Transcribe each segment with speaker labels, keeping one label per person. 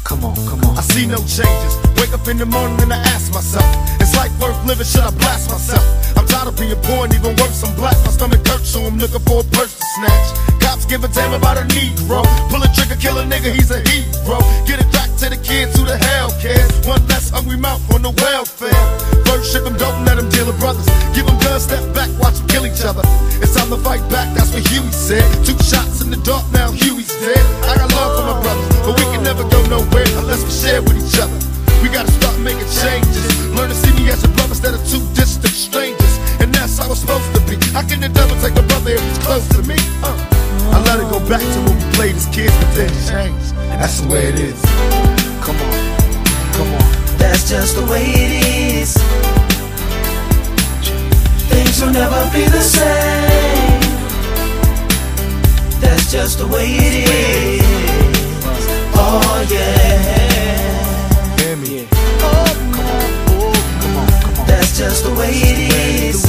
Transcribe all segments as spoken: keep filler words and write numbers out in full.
Speaker 1: Come on, come on.
Speaker 2: I see no changes. Wake up in the morning and I ask myself, is life worth living? Should I blast myself? I'm tired of being poor and even worse, I'm black. My stomach hurts, so I'm looking for a purse to snatch. Cops give a damn about a Negro. Pull a trigger, kill a nigga, he's a hero. Get it back to the kids who the hell cares. One less hungry mouth on the welfare. First ship them, don't let them deal with brothers. Give them guns, step back, watch them kill each other. It's time to fight back, that's what Huey said. Two shots in the dark, now Huey's dead. I got love for my brothers, but we can never go nowhere unless we share with each other. We gotta start making changes. Learn to see me as a brother instead of two distant strangers. And that's how it's supposed to be. How can the devil take a brother if he's close to me? Uh. I let it go back to when we played as kids, but then changed. That's the way it is.
Speaker 1: Come on, come on.
Speaker 3: That's just the way it is. Things will never be the same. That's just the way it is. Oh yeah.
Speaker 2: Hear me?
Speaker 1: Oh, come on, oh, come on, come on.
Speaker 3: That's just the way it is.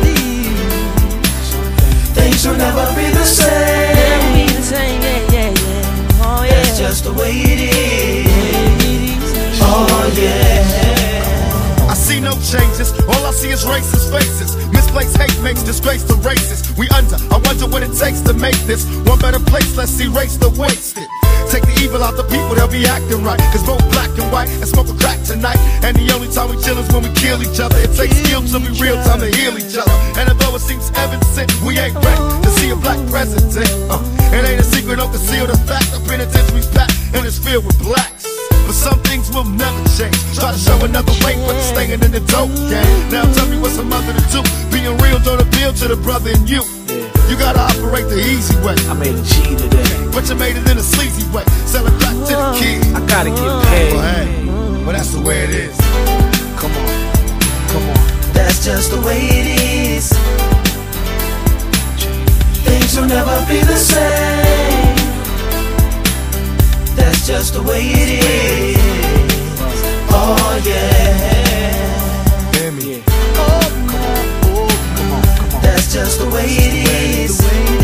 Speaker 3: Things will never be the same.
Speaker 4: Never be the same, yeah, yeah, yeah. Oh yeah.
Speaker 3: That's just the way it is. Oh yeah.
Speaker 2: I see no changes, all I see is racist faces. Misplaced hate makes disgrace to races. We under, I wonder what it takes to make this one better place. Let's erase the wasted. Take the evil out the people, they'll be acting right. Cause both black and white and smoke a crack tonight. And the only time we chill is when we kill each other. It takes skill to be real time to heal each other. And although it seems evident, we ain't ready to see a black president. uh, It ain't a secret, don't conceal the fact. The penitentiary's packed and it's filled with blacks. But some things will never change. Try to show another way, but it's staying in the dope game. Now tell me what's a mother to do. Being real don't appeal to the brother in you. You gotta operate the easy way.
Speaker 1: I made a G today,
Speaker 2: but you made it in a sleazy way. Sell it back to the kids.
Speaker 1: I gotta get paid.
Speaker 2: But hey, but that's the way it is.
Speaker 1: Come on, come on.
Speaker 3: That's just the way it is. Things will never be the same. That's just the way it is. Oh yeah.
Speaker 2: Hear me?
Speaker 1: Oh, come on, oh, come on, come on.
Speaker 3: That's just the way it is.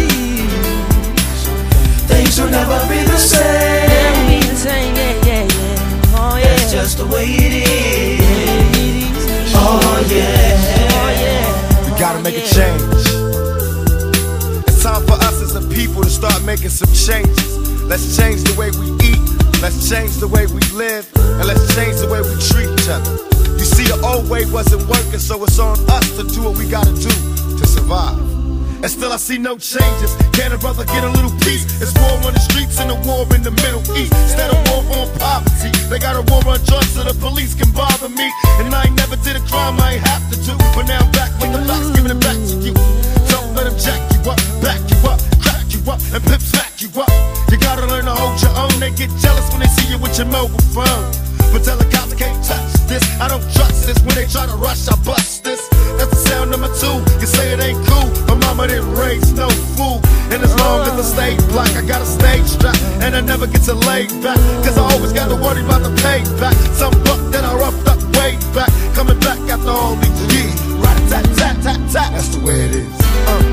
Speaker 3: Things will never be the same.
Speaker 4: Never be the same, yeah, yeah, yeah. Oh yeah.
Speaker 3: That's just the way it is. Oh yeah.
Speaker 4: Oh yeah.
Speaker 2: We gotta make a change. It's time for us as a people to start making some changes. Let's change the way we eat, let's change the way we live, and let's change the way we treat each other. You see, the old way wasn't working, so it's on us to do what we gotta do to survive. And still I see no changes. Can a brother get a little peace? It's war on the streets and a war in the Middle East. Instead of war on poverty, they got a war on drugs so the police can bother me. And I ain't never did a crime I ain't have to do, but now I'm back with the facts, giving it back to you. Don't let them jack you up, back you up, crack you up, and pimp smack you up. You gotta learn to hold your own. They get jealous when they see you with your mobile phone. But tell the cops I can't touch this. I don't trust this. When they try to rush, I bust this. That's the sound number two. You say it ain't cool. My mama didn't raise no fool. And as long as I stay black, I got a stage strap. And I never get to lay back. Cause I always gotta worry about the payback. Some buck that I roughed up way back. Coming back after all these years. Rat-a-tat-tat-tat-tat. That's the way it is. uh.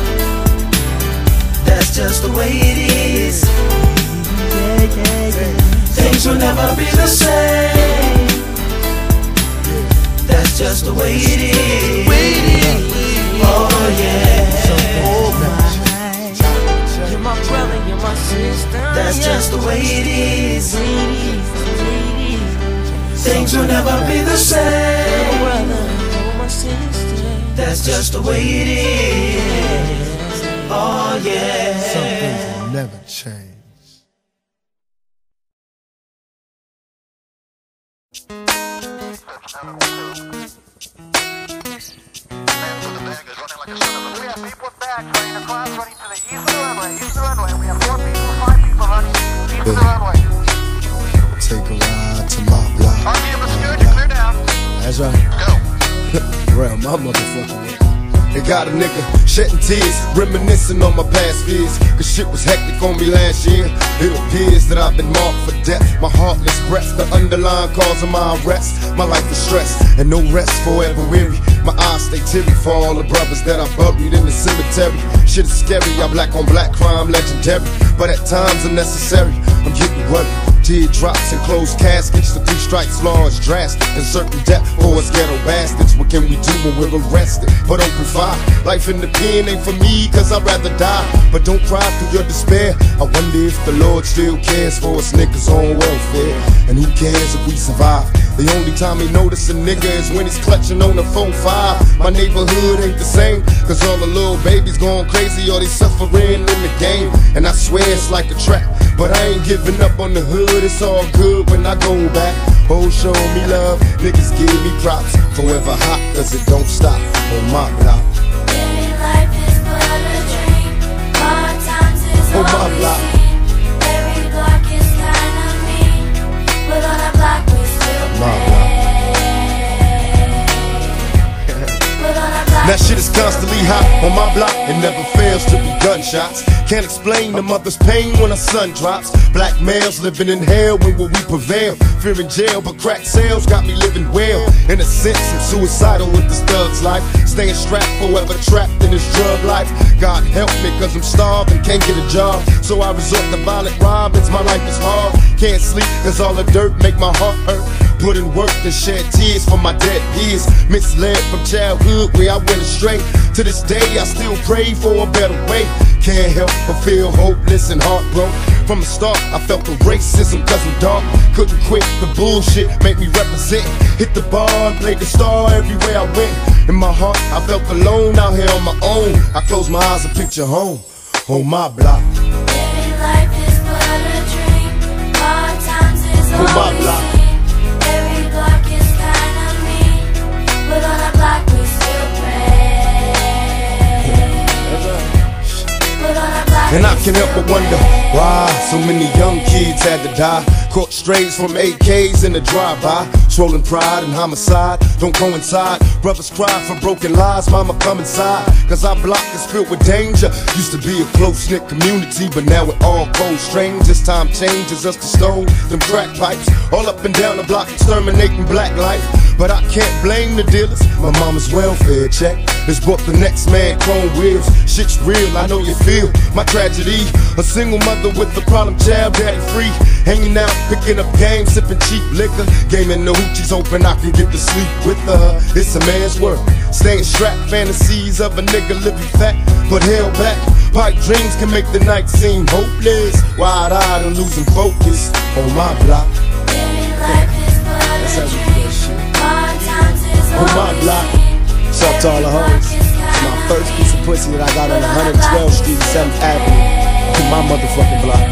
Speaker 3: That's just the way it is.
Speaker 4: Yeah, yeah, yeah.
Speaker 3: Things will never be the same. That's just the way it is. Oh yeah.
Speaker 4: You're my brother, you're my sister.
Speaker 3: That's
Speaker 4: yeah.
Speaker 3: just the way it is.
Speaker 4: Ladies, ladies.
Speaker 3: Things will never be the
Speaker 4: You're my
Speaker 3: same.
Speaker 4: brother, you're my sister.
Speaker 3: That's just the way it is. Oh yeah.
Speaker 2: Some things will never change. Take a ride to my block. That's right. Go. Real, my motherfucker. They got a nigga shedding tears, reminiscing on my past fears. Cause shit was hectic on me last year. It appears that I've been marked for death. My heartless breath's the underlying cause of my arrest. My life is stress and no rest, forever weary. My eyes stay teary for all the brothers that I buried in the cemetery. Shit is scary, I black on black crime legendary, but at times unnecessary. I'm getting worried. Teardrops and closed caskets, the three strikes law is drastic. And certain death for us ghetto bastards. What can we do when we're arrested? But open fire. Life in the pen ain't for me, cause I'd rather die. But don't cry through your despair. I wonder if the Lord still cares for us niggas on welfare. And who cares if we survive? The only time he notice a nigga is when he's clutching on the phone five. My neighborhood ain't the same, cause all the little babies going crazy or they suffering in the game. And I swear it's like a trap, but I ain't giving up on the hood. It's all good when I go back. Oh, show me love, niggas give me props. Forever hot, cause it don't stop on my block.
Speaker 5: Living life is but a dream. Hard times is
Speaker 2: On
Speaker 5: all
Speaker 2: my
Speaker 5: we
Speaker 2: block.
Speaker 5: see. Every block is kinda mean, but on our block we still
Speaker 2: My
Speaker 5: pray.
Speaker 2: block.
Speaker 5: But on our block
Speaker 2: That shit is
Speaker 5: we still
Speaker 2: constantly hot on my block. It never fails to be gunshots. Can't explain the mother's pain when her son drops. Black males living in hell, when will we prevail? Fear in jail, but crack sales got me living well. In a sense, I'm suicidal with this thug's life. Staying strapped, forever trapped in this drug life. God help me, cause I'm starved and can't get a job. So I resort to violent robins, my life is hard. Can't sleep, cause all the dirt make my heart hurt. Put in work and shed tears for my dead peers. Misled from childhood where I went astray. To this day I still pray for a better way. Can't help but feel hopeless and heartbroken. From the start I felt the racism cause I'm dark. Couldn't quit the bullshit, make me represent. Hit the bar and played the star everywhere I went. In my heart I felt alone out here on my own. I close my eyes and picture home on my block.
Speaker 5: Living life is but a dream. Hard times is
Speaker 2: On
Speaker 5: all
Speaker 2: my
Speaker 5: we
Speaker 2: block.
Speaker 5: see. Every block is kinda mean, but on our block we still pray. But on our block
Speaker 2: And I
Speaker 5: we
Speaker 2: can help but
Speaker 5: still
Speaker 2: wonder
Speaker 5: pray.
Speaker 2: why so many young kids had to die. Caught strays from A Ks in the drive-by. Swollen pride and homicide don't coincide. Brothers cry for broken lives, mama come inside. Cause our block is filled with danger. Used to be a close-knit community, but now we're all cold strangers. Time changes us to stone them crack pipes. All up and down the block exterminating black life. But I can't blame the dealers. My mama's welfare check is bought the next man chrome wheels. Shit's real, I know you feel my tragedy. A single mother with a problem child, daddy free. Hanging out, picking up games, sipping cheap liquor. Gaming the hoochies, hoping I can get to sleep with her. It's a man's work, staying strapped. Fantasies of a nigga living fat, but held back. Pipe dreams can make the night seem hopeless. Wide-eyed and losing focus on my block.
Speaker 5: Living life is but
Speaker 2: That's how
Speaker 5: a
Speaker 2: we do that
Speaker 5: dream.
Speaker 2: shit.
Speaker 5: Hard times is
Speaker 2: On
Speaker 5: all
Speaker 2: my
Speaker 5: we
Speaker 2: block.
Speaker 5: see.
Speaker 6: What's up to all the
Speaker 5: Every
Speaker 6: hoes?
Speaker 5: block is
Speaker 6: It's my
Speaker 5: kinda
Speaker 6: first piece of
Speaker 5: mean,
Speaker 6: pussy that I got on
Speaker 5: but
Speaker 6: one
Speaker 5: our block
Speaker 6: twelfth
Speaker 5: we
Speaker 6: Street,
Speaker 5: still
Speaker 6: seventh Avenue. On my motherfucking block.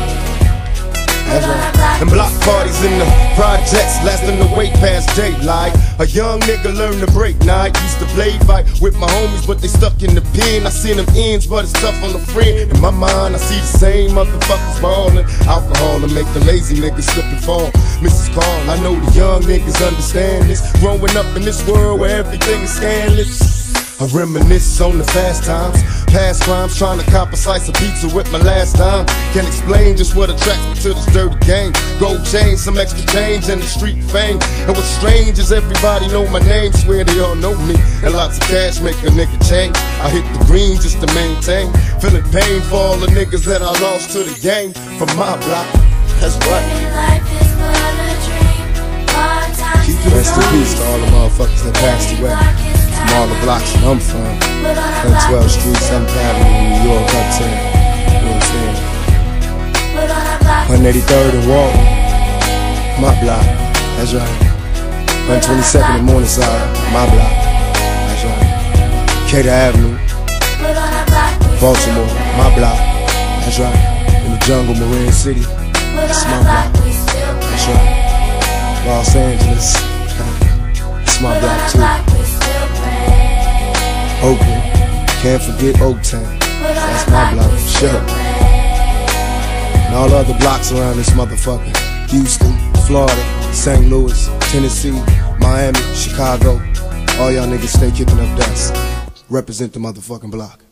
Speaker 6: That's right.
Speaker 2: And block parties in the projects lasting the way past daylight. A young nigga learned to break night. Used to play fight with my homies, but they stuck in the pen. I seen them ends, but it's tough on the friend. In my mind, I see the same motherfuckers ballin'. Alcohol to make the lazy niggas slip and fall. Missus Carl, I know the young niggas understand this. Growing up in this world where everything is scandalous. I reminisce on the fast times, past crimes, trying to cop a slice of pizza with my last time. Can't explain just what attracts me to this dirty game. Gold chain, some extra change, and the street fame. And what's strange is everybody know my name, swear they all know me. And lots of cash make a nigga change. I hit the green just to maintain. Feeling pain for all the niggas that I lost to the game from my block. That's right.
Speaker 5: Living life is but a dream. Hard times
Speaker 6: Keep
Speaker 5: is
Speaker 6: rest in
Speaker 5: all
Speaker 6: peace
Speaker 5: we
Speaker 6: to all the
Speaker 5: see.
Speaker 6: motherfuckers that passed
Speaker 5: Every
Speaker 6: away.
Speaker 5: block is
Speaker 6: From all the
Speaker 5: kinda
Speaker 6: blocks
Speaker 5: mean,
Speaker 6: that I'm from.
Speaker 5: but on our
Speaker 6: one
Speaker 5: block
Speaker 6: twelfth
Speaker 5: we
Speaker 6: Street,
Speaker 5: still
Speaker 6: seventh
Speaker 5: pray.
Speaker 6: Avenue, New York, uptown. You know what I'm saying?
Speaker 5: But on our block we
Speaker 6: one eighty-third and
Speaker 5: still
Speaker 6: Walton.
Speaker 5: pray.
Speaker 6: My block. That's right. one twenty-second and Morningside. My block. That's right. Cater Avenue,
Speaker 5: But on our block we still
Speaker 6: Baltimore.
Speaker 5: pray.
Speaker 6: My block. That's right. In the jungle, Marin City.
Speaker 5: But
Speaker 6: That's
Speaker 5: on
Speaker 6: my
Speaker 5: our block
Speaker 6: block.
Speaker 5: we still
Speaker 6: That's
Speaker 5: pray.
Speaker 6: right. Los Angeles. It's my
Speaker 5: But on
Speaker 6: block
Speaker 5: our
Speaker 6: too.
Speaker 5: block we still pray.
Speaker 6: Oakland. Can't forget Oaktown.
Speaker 5: But on
Speaker 6: That's
Speaker 5: our
Speaker 6: my block
Speaker 5: we
Speaker 6: for
Speaker 5: still
Speaker 6: sure.
Speaker 5: pray.
Speaker 6: And all the other blocks around this motherfucker. Houston, Florida, Saint Louis, Tennessee, Miami, Chicago. All y'all niggas stay kicking up dust. Represent the motherfucking block.